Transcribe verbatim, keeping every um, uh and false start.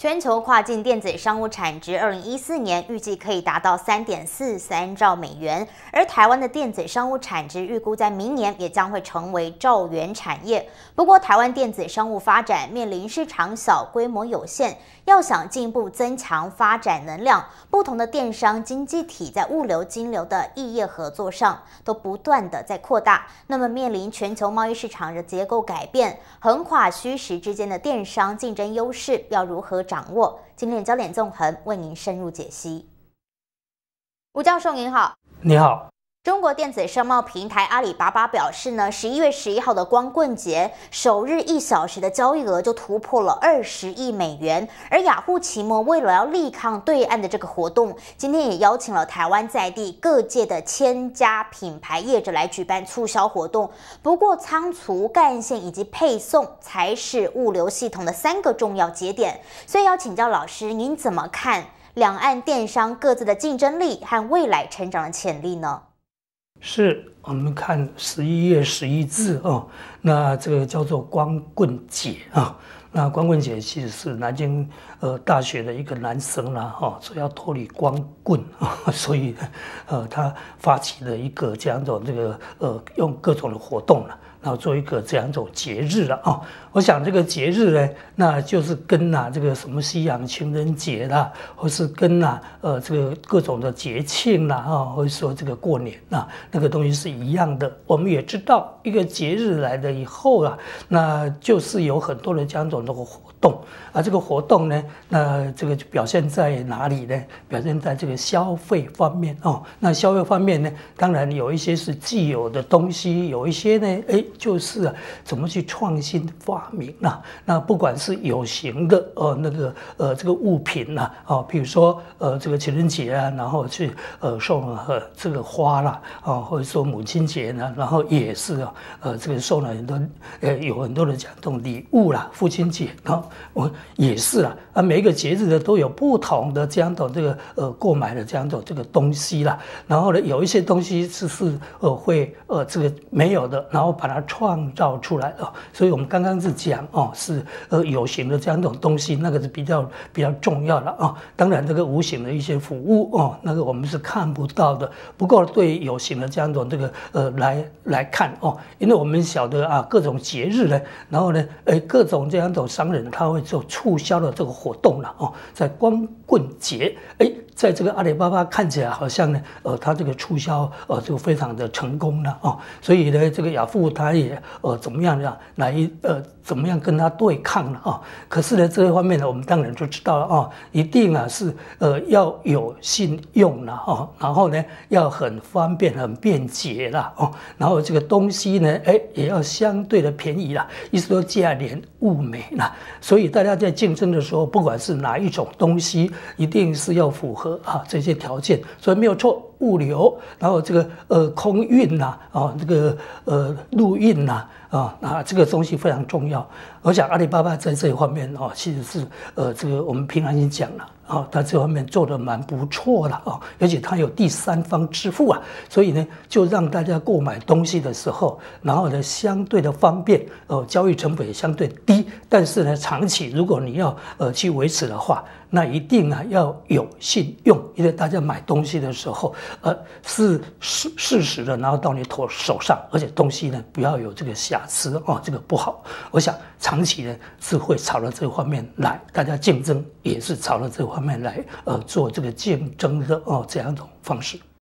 全球跨境电子商务产值，二零一四年预计可以达到三点四三兆美元，而台湾的电子商务产值预估在明年也将会成为兆元产业。不过，台湾电子商务发展面临市场小、规模有限，要想进一步增强发展能量，不同的电商经济体在物流、金流的异业合作上都不断的在扩大。那么，面临全球贸易市场的结构改变，横跨虚实之间的电商竞争优势要如何掌握？今天的焦点纵横为您深入解析。吴教授您好。 你好。 中国电子商贸平台阿里巴巴表示呢，十一月十一号的光棍节首日一小时的交易额就突破了二十亿美元。而雅虎奇摩为了要力抗对岸的这个活动，今天也邀请了台湾在地各界的千家品牌业者来举办促销活动。不过，仓储、干线以及配送才是物流系统的三个重要节点。所以要请教老师，您怎么看两岸电商各自的竞争力和未来成长的潜力呢？ 是我们看十一月十一日哦，那这个叫做光棍节啊。那光棍节其实是南京呃大学的一个男生啦，哈，说要脱离光棍啊，所以呃他发起了一个这样种这个呃用各种的活动了。然后做一个这样一种节日了啊、哦，我想这个节日呢，那就是跟呐、啊、这个什么西洋情人节啦，或是跟呐、啊、呃这个各种的节庆啦啊、哦，或者说这个过年啊，那个东西是一样的。我们也知道，一个节日来了以后啊，那就是有很多的这样一种那个活动啊，这个活动呢，那这个就表现在哪里呢？表现在这个消费方面哦。那消费方面呢，当然有一些是既有的东西，有一些呢，哎。就是啊，怎么去创新发明啊？那不管是有形的呃那个呃这个物品呐、啊，哦，比如说呃这个情人节啊，然后去呃送呃这个花啦，啊，或者说母亲节呢，然后也是啊，呃这个送了很多呃有很多的这种礼物啦，父亲节，然后我也是啦，啊每一个节日呢都有不同的这样的这个呃购买的这样的这个东西啦，然后呢有一些东西是是呃会呃这个没有的，然后把它创造出来了，所以我们刚刚是讲哦，是呃有形的这样一种东西，那个是比较比较重要的啊。当然，这个无形的一些服务哦，那个我们是看不到的。不过对有形的这样一种这个呃来来看哦，因为我们晓得啊，各种节日呢，然后呢，呃各种这样一种商人他会做促销的这个活动了哦，在光棍节，哎。在这个阿里巴巴看起来好像呢，呃，它这个促销呃就非常的成功了哦，所以呢，这个雅虎它也呃怎么样呢来呃怎么样跟它对抗了啊、哦？可是呢，这一方面呢，我们当然就知道了哦，一定啊是呃要有信用了哦，然后呢要很方便、很便捷啦哦，然后这个东西呢，哎也要相对的便宜啦，意思说价廉物美啦，所以大家在竞争的时候，不管是哪一种东西，一定是要符合。啊，这些条件，所以没有错。物流，然后这个呃空运呐、啊，哦这个呃陆运呐、啊，啊那这个东西非常重要。我想阿里巴巴在这一方面哦，其实是呃这个我们平常已经讲了啊，它这方面做得蛮不错的啊，而且它有第三方支付啊，所以呢就让大家购买东西的时候，然后呢相对的方便，呃交易成本也相对低，但是呢长期如果你要呃去维持的话，那一定啊要有信用，因为大家买东西的时候。呃，是事事实的，然后到你头手上，而且东西呢不要有这个瑕疵哦，这个不好。我想长期呢是会朝着这方面来，大家竞争也是朝着这方面来，呃，做这个竞争的哦这样一种方式。